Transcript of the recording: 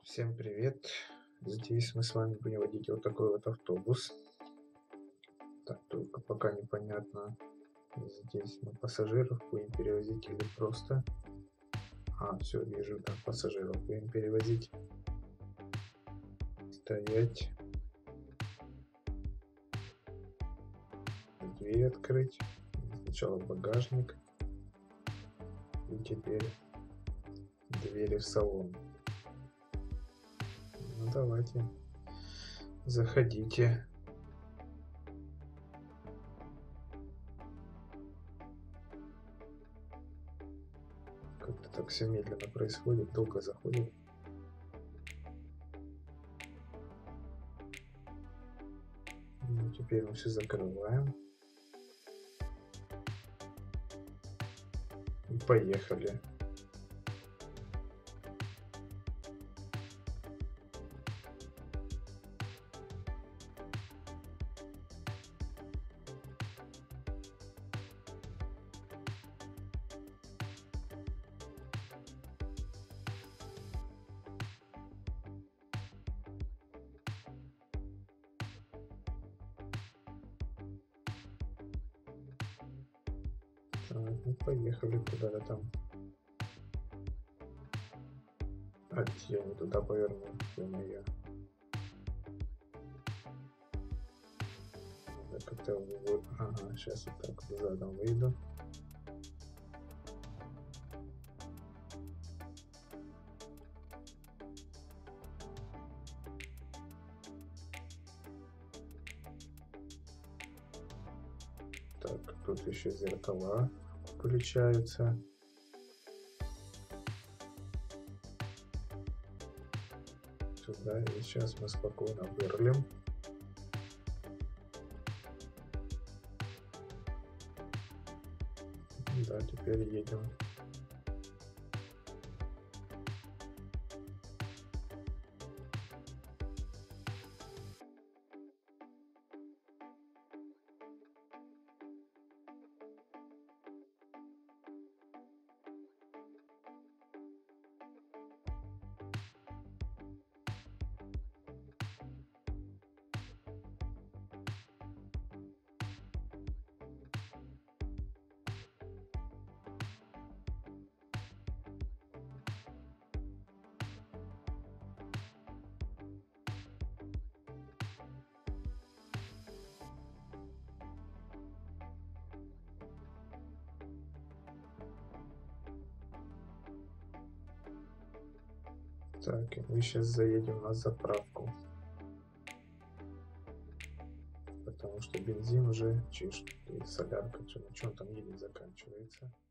Всем привет! Здесь мы с вами будем водить вот такой вот автобус. Так, только пока непонятно, здесь мы пассажиров будем перевозить или просто... все, вижу, там пассажиров будем перевозить. Стоять. Дверь открыть. Сначала багажник. И теперь двери в салон. Ну давайте, заходите. Как-то так все медленно происходит, долго заходит. Ну, теперь мы все закрываем. И поехали. Так, ну поехали куда-то там. Я не туда повернул, ё-моё. Надо как-то вот, ага, сейчас вот так вот задом выйду. Так, тут еще зеркала включаются. Сюда, и сейчас мы спокойно вырлем. Да, теперь едем. Так, и мы сейчас заедем на заправку. Потому что бензин уже, солярка, на чем там едет, заканчивается.